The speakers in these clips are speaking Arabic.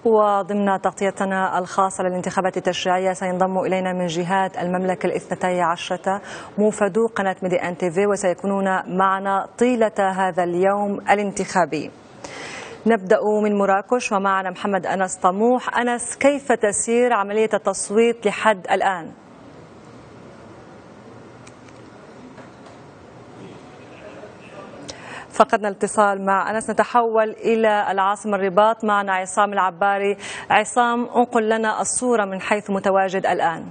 وضمن تغطيتنا الخاصة للانتخابات التشريعية سينضم إلينا من جهات المملكة الاثنتي عشرة موفدو قناة ميدي أن تي في، وسيكونون معنا طيلة هذا اليوم الانتخابي. نبدأ من مراكش ومعنا محمد أنس طموح. أنس، كيف تسير عملية التصويت لحد الآن؟ فقدنا الاتصال مع أنس، نتحول إلى العاصمة الرباط. معنا عصام العباري. عصام، انقل لنا الصورة من حيث متواجد الآن.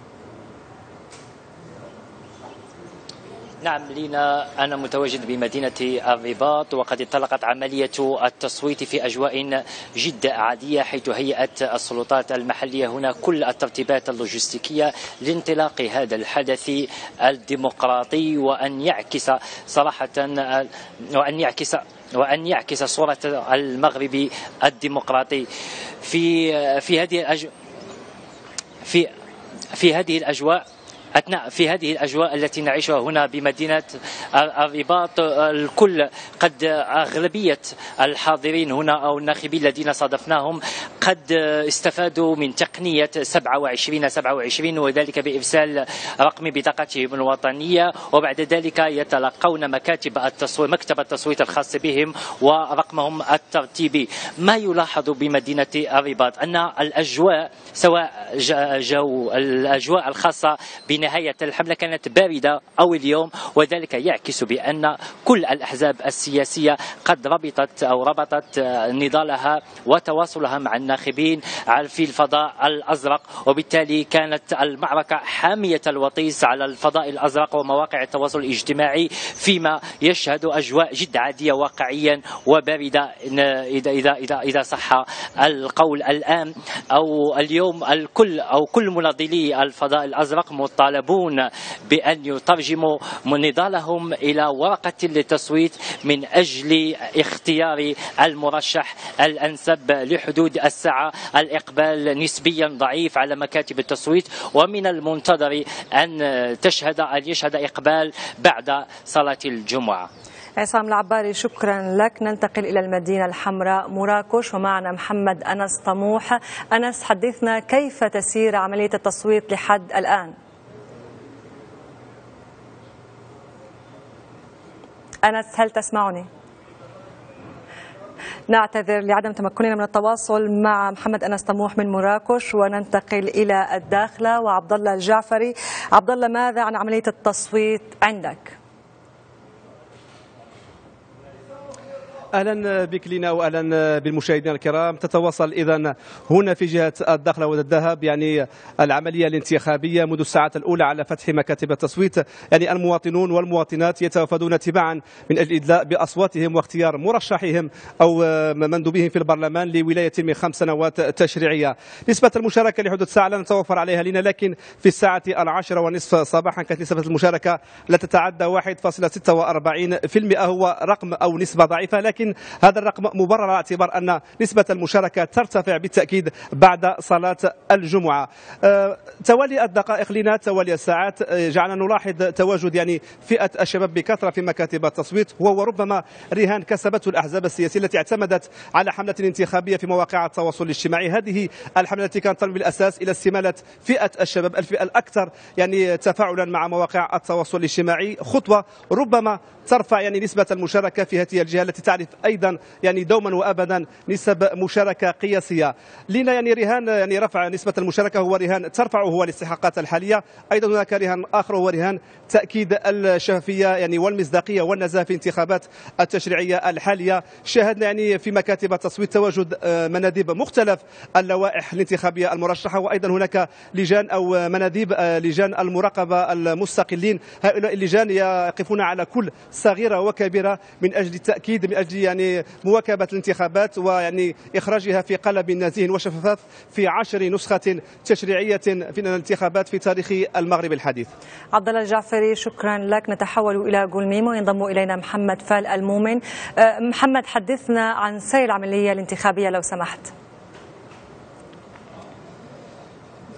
نعم لينا، أنا متواجد بمدينة الرباط، وقد انطلقت عملية التصويت في أجواء جد عادية، حيث هيئت السلطات المحلية هنا كل الترتيبات اللوجستيكية لانطلاق هذا الحدث الديمقراطي، وأن يعكس صراحة وأن يعكس صورة المغرب الديمقراطي في هذه الأجواء التي نعيشها هنا بمدينة الرباط. الكل أغلبية الحاضرين هنا أو الناخبين الذين صادفناهم قد استفادوا من تقنية 27 وذلك بإرسال رقم بطاقتهم الوطنية، وبعد ذلك يتلقون مكتب التصويت الخاص بهم ورقمهم الترتيبي. ما يلاحظ بمدينة الرباط أن الأجواء، سواء الأجواء الخاصة بنهاية الحملة كانت باردة أو اليوم، وذلك يعكس بأن كل الأحزاب السياسية قد ربطت نضالها وتواصلها مع الناخبين في الفضاء الأزرق، وبالتالي كانت المعركة حامية الوطيس على الفضاء الأزرق ومواقع التواصل الاجتماعي، فيما يشهد أجواء جد عادية واقعيا وباردة إذا صح القول الآن أو اليوم. كل مناضلي الفضاء الأزرق مطالبون بأن يترجموا نضالهم إلى ورقة للتصويت من أجل اختيار المرشح الأنسب. لحدود الساعة الإقبال نسبيا ضعيف على مكاتب التصويت، ومن المنتظر أن يشهد إقبال بعد صلاة الجمعة. عصام العباري، شكرا لك. ننتقل إلى المدينة الحمراء مراكش ومعنا محمد أنس طموح. أنس، حدثنا كيف تسير عملية التصويت لحد الآن؟ أنس، هل تسمعني؟ نعتذر لعدم تمكننا من التواصل مع محمد أنس طموح من مراكش، وننتقل إلى الداخلة وعبد الله الجعفري. عبد الله، ماذا عن عملية التصويت عندك؟ اهلا بك لينا واهلا بالمشاهدين الكرام. تتواصل اذا هنا في جهه الداخله والذهب العمليه الانتخابيه منذ الساعات الاولى على فتح مكاتب التصويت. المواطنون والمواطنات يتوافدون تباعا من اجل الادلاء باصواتهم واختيار مرشحهم او مندوبهم في البرلمان لولايه من 5 سنوات تشريعيه. نسبه المشاركه لحدود ساعه لا نتوفر عليها لنا، لكن في الساعه 10:30 صباحا كانت نسبه المشاركه لا تتعدى 1.46%. هو رقم او نسبه ضعيفه، لكن هذا الرقم مبرر على اعتبار أن نسبة المشاركة ترتفع بالتأكيد بعد صلاة الجمعة. توالي الدقائق لنا، توالي الساعات جعلنا نلاحظ تواجد فئة الشباب بكثرة في مكاتب التصويت، وهو ربما رهان كسبته الأحزاب السياسية التي اعتمدت على حملة انتخابية في مواقع التواصل الاجتماعي. هذه الحملة التي كانت ترمي بالأساس إلى استمالة فئة الشباب، الفئة الأكثر تفاعلا مع مواقع التواصل الاجتماعي، خطوة ربما ترفع نسبة المشاركة في هذه الجهة التي تعرف أيضا دوما وأبدا نسب مشاركة قياسية. لنا رهان رفع نسبة المشاركة هو رهان ترفعه هو الاستحقاقات الحالية. أيضا هناك رهان آخر هو رهان تأكيد الشفافية والمصداقية والنزاهة في الانتخابات التشريعية الحالية. شاهدنا في مكاتب التصويت تواجد مناديب مختلف اللوائح الانتخابية المرشحة، وأيضا هناك لجان أو مناديب لجان المراقبة المستقلين. هؤلاء اللجان يقفون على كل صغيرة وكبيرة من أجل التأكيد، من أجل مواكبة الانتخابات إخراجها في قالب نزيه وشفاف في 10 نسخة تشريعية في الانتخابات في تاريخ المغرب الحديث. عبد الله الجعفري، شكرا لك. نتحول إلى قلميم وينضم إلينا محمد فال المؤمن. محمد، حدثنا عن سير العملية الانتخابية لو سمحت.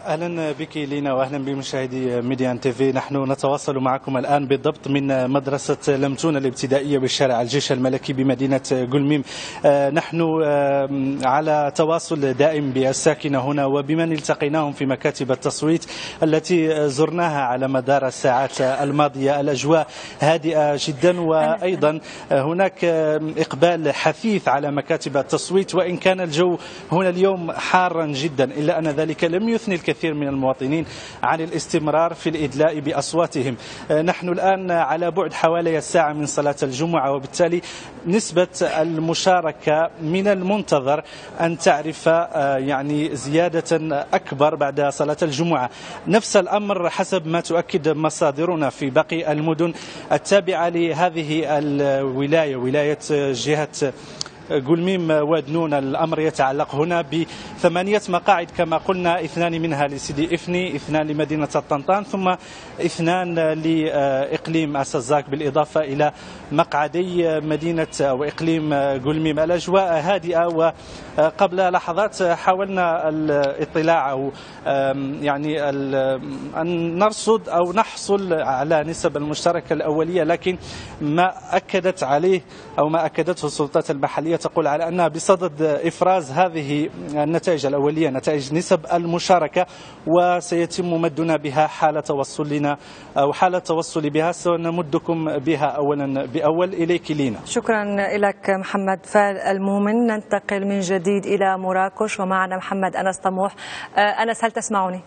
أهلا بك لينا وأهلا بمشاهدي ميديان تيفي. نحن نتواصل معكم الآن بالضبط من مدرسة لمتون الابتدائية بالشارع الجيش الملكي بمدينة قلميم. نحن على تواصل دائم بالساكنة هنا وبمن التقيناهم في مكاتب التصويت التي زرناها على مدار الساعات الماضية. الأجواء هادئة جدا، وأيضا هناك إقبال حثيث على مكاتب التصويت، وإن كان الجو هنا اليوم حارا جدا، إلا أن ذلك لم يثني الكثير من المواطنين عن الاستمرار في الإدلاء بأصواتهم. نحن الآن على بعد حوالي الساعة من صلاة الجمعة، وبالتالي نسبة المشاركة من المنتظر أن تعرف يعني زيادة أكبر بعد صلاة الجمعة. نفس الأمر حسب ما تؤكد مصادرنا في باقي المدن التابعة لهذه الولاية، ولاية جهة قلميم ودنون. الأمر يتعلق هنا ب8 مقاعد كما قلنا، 2 منها لسيدي إفني، 2 لمدينة الطنطان، ثم 2 لإقليم أسزاك، بالإضافة إلى مقعدي مدينة وإقليم قلميم. الأجواء هادئة، وقبل لحظات حاولنا الاطلاع أو يعني أن نرصد أو نحصل على نسب المشتركة الأولية، لكن ما أكدت عليه أو ما أكدته السلطات المحلية تقول على أنها بصدد إفراز هذه النتائج الأولية، نتائج نسب المشاركة، وسيتم مدنا بها حال توصلنا أو حال توصل بها سنمدكم بها أولا بأول. إليك لينا. شكرا لك محمد فال المؤمن. ننتقل من جديد إلى مراكش ومعنا محمد أنس طموح. أنس، هل تسمعني؟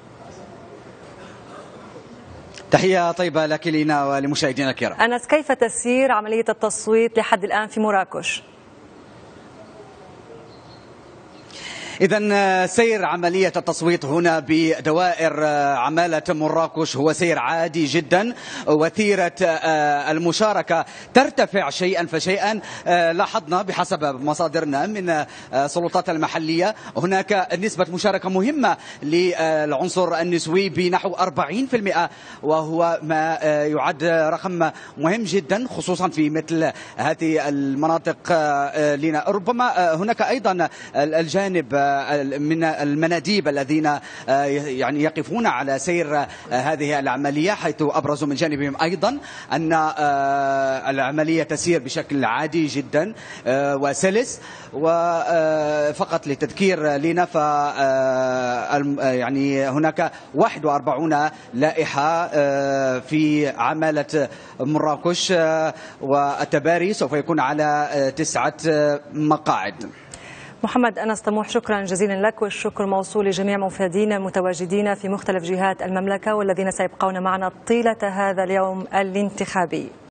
تحية طيبة لك لينا ولمشاهدينا الكرام. أنس، كيف تسير عملية التصويت لحد الآن في مراكش؟ إذن سير عملية التصويت هنا بدوائر عمالة مراكش هو سير عادي جدا، وتيرة المشاركة ترتفع شيئا فشيئا. لاحظنا بحسب مصادرنا من السلطات المحلية هناك نسبة مشاركة مهمة للعنصر النسوي بنحو 40%، وهو ما يعد رقم مهم جدا خصوصا في مثل هذه المناطق لنا. ربما هناك أيضا الجانب من المناديب الذين يعني يقفون على سير هذه العملية، حيث أبرزوا من جانبهم أيضا أن العملية تسير بشكل عادي جدا وسلس. وفقط لتذكير لنا يعني هناك 41 لائحة في عمالة مراكش، والتباري سوف يكون على 9 مقاعد. محمد أنس طموح، شكرا جزيلا لك، والشكر موصول لجميع مفادينا المتواجدين في مختلف جهات المملكة والذين سيبقون معنا طيلة هذا اليوم الانتخابي.